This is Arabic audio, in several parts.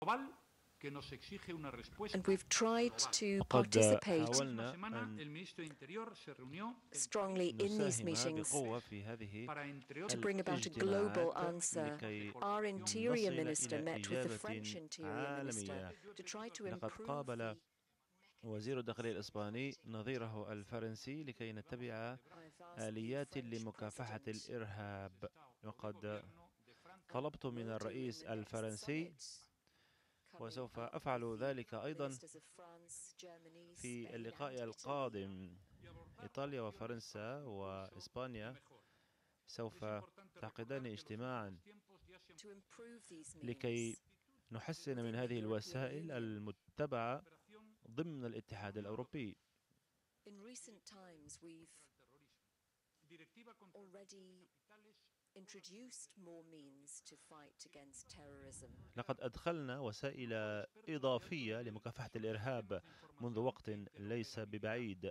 And we've tried to وقد participate حاولنا أن strongly in these نساهم meetings بقوة في هذه to bring about a global الاجتماعات answer. لكي Our interior نصل minister إلى met with the إجابة French interior minister عالمية. to try to لقد improve قابل the وزير الداخلية الإسباني نظيره الفرنسي لكي نتبع آليات لمكافحة الإرهاب. وقد طلبت من الرئيس الفرنسي، وسوف أفعل ذلك أيضا في اللقاء القادم. إيطاليا وفرنسا وإسبانيا سوف تعقدان اجتماعا لكي نحسن من هذه الوسائل المتبعة ضمن الاتحاد الأوروبي. In recent times, we've already introduced more means to fight against terrorism. لقد أدخلنا وسائل إضافية لمكافحة الإرهاب منذ وقت ليس ببعيد.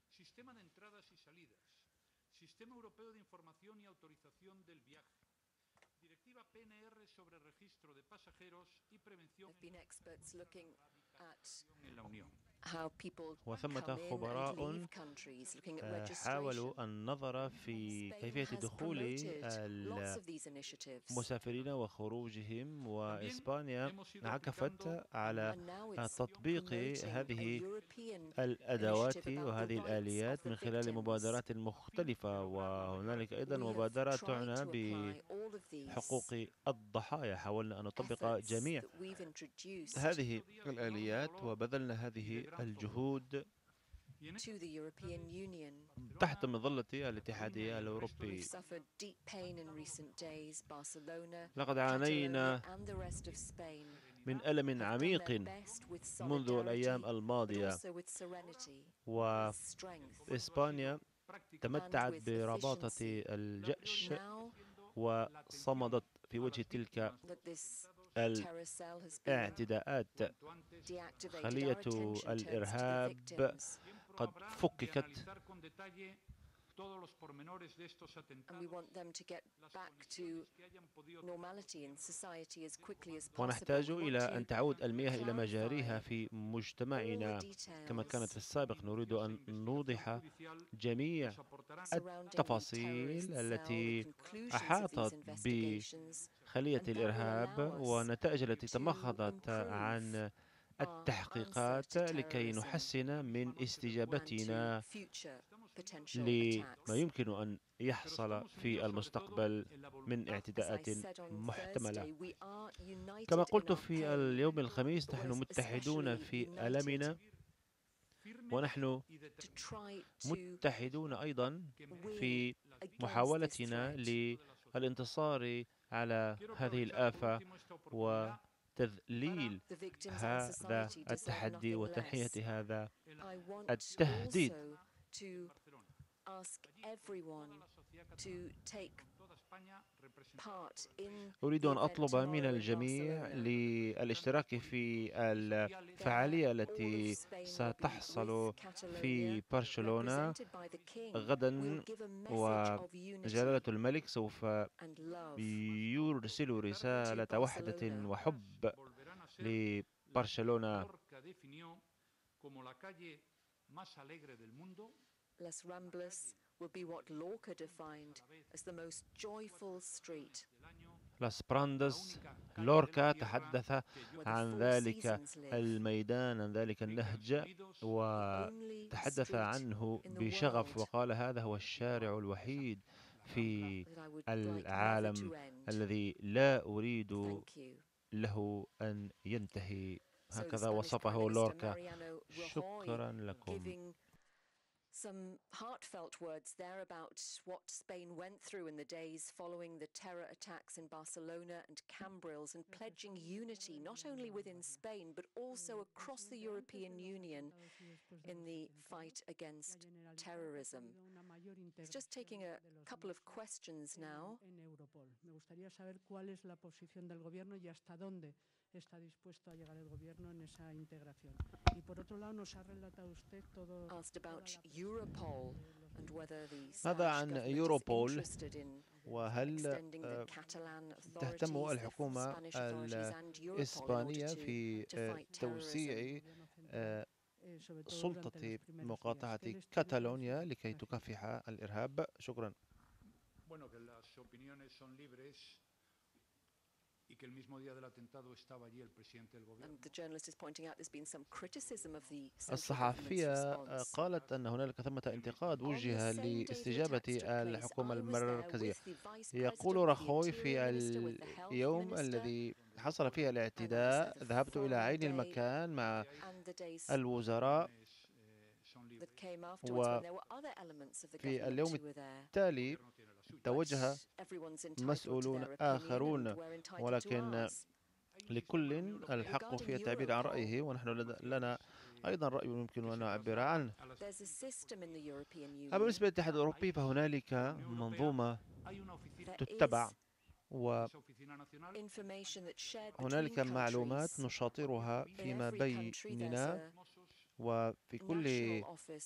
There have been experts looking at how people وثمة come in and خبراء leave countries, looking at registration. حاولوا النظر في Spain كيفية has دخول promoted lots of these initiatives. المسافرين وخروجهم، وإسبانيا عكفت على And now it's تطبيق promoting a هذه European الأدوات initiative about the وهذه rights of الآليات the من خلال victims. مبادرات مختلفة. وهنالك أيضا We have مبادرة tried تعنى to apply all of these بحقوق الضحايا. حاولنا أن نطبق efforts جميع that we've introduced هذه الآليات وبذلنا هذه الجهود to the European Union. تحت مظلة الاتحادية الأوروبي. We've suffered deep pain in recent days. Barcelona, لقد Catalonia عانينا and the rest of Spain من ألم have done عميق their best with منذ الأيام solidarity, but الماضية، also with serenity, with strength, وإسبانيا تمتعت with برباطة efficiency. الجأش Now وصمدت في وجه تلك that this terror cell has been الاعتداءات. deactivated, our خلية attention turns to the الإرهاب victims, قد فككت، and we want them to get back to normality in society as quickly as possible. ونحتاج We إلى want أن to تعود المياه إلى مجاريها clarify في مجتمعنا كما كانت في السابق. نريد أن نوضح جميع surrounding the التفاصيل terrorist cell, the التي conclusions of these أحاطت investigations, بخلية and that will الإرهاب allow us والنتائج التي to تمخضت عن improve our answer التحقيقات to لكي terrorism نحسن من and to استجابتنا future potential لما attacks. يمكن أن يحصل في المستقبل من As I اعتداءات said on محتملة. Thursday, we are united كما in قلت our في pain, اليوم الخميس، but نحن we're متحدون especially في united ألمنا، ونحن to try to متحدون أيضا win في against this محاولتنا threat. للانتصار على هذه الآفة وتذليل The victims and هذا society deserve التحدي nothing وتنحية less. هذا I want التهديد. also to ask everyone to take part in أريد the أن event أطلب من tomorrow in الجميع Barcelona. للاشتراك في الفعالية التي ستحصل في برشلونة غدا، وجلالة الملك سوف يرسل رسالة وحدة وحب لبرشلونة. Las Ramblas will be what Lorca defined as the most joyful street. لاس براندس، لوركا تحدث عن ذلك الميدان، عن ذلك النهج، وتحدث عنه بشغف وقال هذا هو الشارع الوحيد في العالم الذي لا أريد له أن ينتهي. هكذا وصفه لوركا. شكرا لكم. Some heartfelt words there about what Spain went through in the days following the terror attacks in Barcelona and Cambrils, and pledging unity not only within Spain but also across the European Union in the fight against terrorism. It's just taking a couple of questions now. está dispuesto a llegar el gobierno en esa integración. Y por otro lado nos ha relatado usted todo asked about Europol ماذا عن يوروبول؟ وهل تهتم الحكومة الإسبانية في توسيع سلطة مقاطعة كاتالونيا لكي تكافح الإرهاب؟ شكرا. الصحفية قالت أن هنالك ثمة انتقاد وجه لاستجابة الحكومة المركزية. يقول راخوي: في اليوم الذي حصل فيه الاعتداء ذهبت إلى عين المكان مع الوزراء، وفي اليوم التالي توجه مسؤولون آخرون، ولكن لكل الحق في التعبير عن رأيه، ونحن لنا أيضا رأي يمكن أن نعبر عنه. أما بالنسبة للاتحاد الأوروبي فهنالك منظومة تتبع، وهنالك معلومات نشاطرها فيما بيننا، وفي كل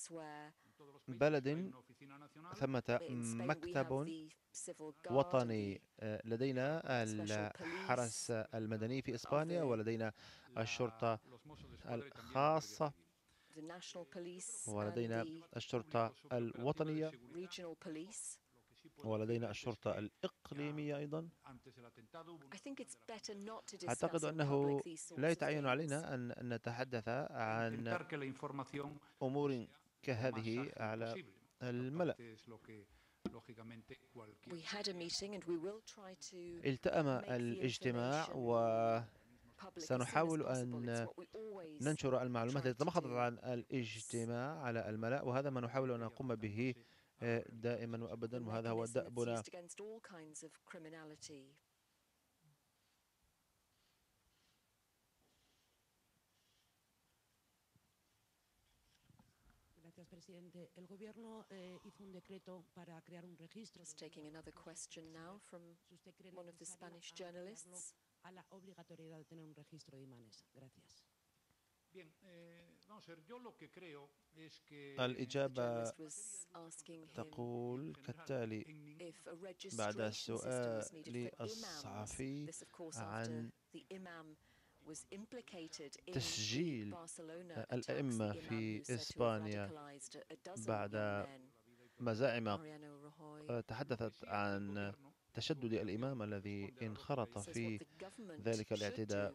بلد ثمة مكتب وطني. لدينا الحرس المدني في إسبانيا، ولدينا الشرطة الخاصة، ولدينا الشرطة الوطنية، ولدينا الشرطة الإقليمية أيضا. أعتقد أنه لا يتعين علينا أن نتحدث عن أمور كهذه على الملأ. التأم الاجتماع، وسنحاول أن ننشر المعلومات التي تمخضت عن الاجتماع على الملأ، وهذا ما نحاول أن نقوم به دائما وأبدا، وهذا هو دأبنا. Just taking another question now from one of the Spanish journalists. الإجابة تقول كالتالي: بعد السؤال للصحفي عن تسجيل الأئمة في إسبانيا بعد مزاعم تحدثت عن تشدد الإمام الذي انخرط في ذلك الاعتداء،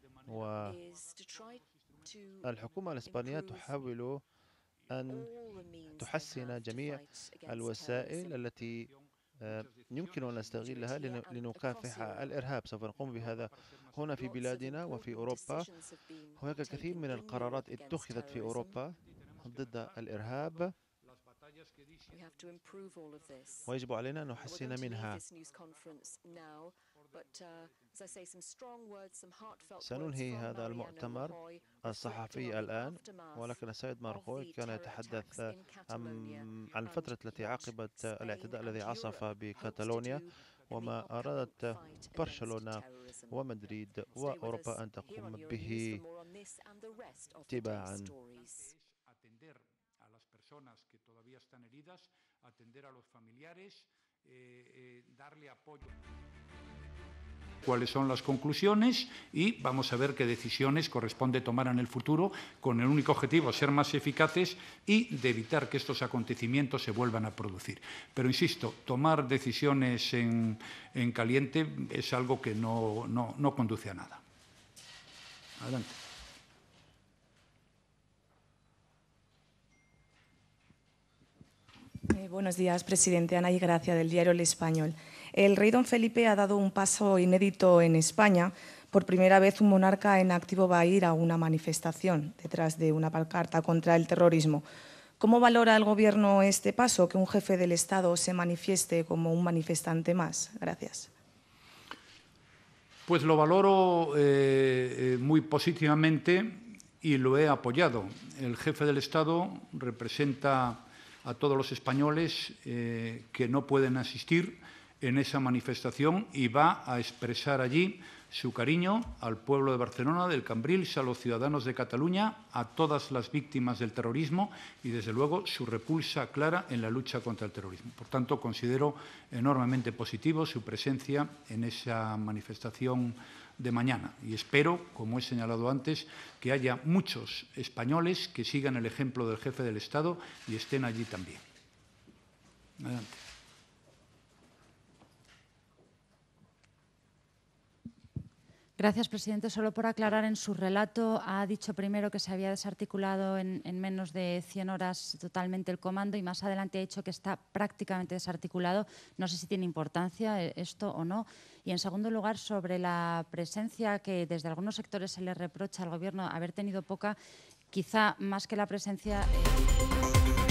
والحكومة الإسبانية تحاول أن تحسن جميع الوسائل التي يمكن أن نستغلها لنكافح الإرهاب. سوف نقوم بهذا هنا في بلادنا وفي أوروبا. هناك الكثير من القرارات اتخذت في أوروبا ضد الإرهاب، ويجب علينا أن نحسن منها. سننهي هذا المؤتمر الصحفي الآن، ولكن السيد مارخوي كان يتحدث عن الفترة التي عقبت الاعتداء الذي عصف بكاتالونيا، وما أرادت برشلونة ومدريد وأوروبا أن تقوم به تباعا. Cuáles son las conclusiones y vamos a ver qué decisiones corresponde tomar en el futuro, con el único objetivo de ser más eficaces y de evitar que estos acontecimientos se vuelvan a producir. Pero insisto, tomar decisiones en caliente es algo que no conduce a nada. Adelante. Buenos días, presidente. Ana y Gracia, del diario El Español. El rey don Felipe ha dado un paso inédito en España. Por primera vez un monarca en activo va a ir a una manifestación detrás de una pancarta contra el terrorismo. ¿Cómo valora el Gobierno este paso, que un jefe del Estado se manifieste como un manifestante más? Gracias. Pues lo valoro muy positivamente y lo he apoyado. El jefe del Estado representa a todos los españoles que no pueden asistir en esa manifestación y va a expresar allí su cariño al pueblo de Barcelona, del Cambrils, a los ciudadanos de Cataluña, a todas las víctimas del terrorismo y, desde luego, su repulsa clara en la lucha contra el terrorismo. Por tanto, considero enormemente positivo su presencia en esa manifestación de mañana y espero, como he señalado antes, que haya muchos españoles que sigan el ejemplo del jefe del Estado y estén allí también. Adelante. Gracias, presidente. Solo por aclarar, en su relato ha dicho primero que se había desarticulado en menos de 100 horas totalmente el comando y más adelante ha dicho que está prácticamente desarticulado. No sé si tiene importancia esto o no. Y, en segundo lugar, sobre la presencia que desde algunos sectores se le reprocha al Gobierno haber tenido poca, quizá más que la presencia...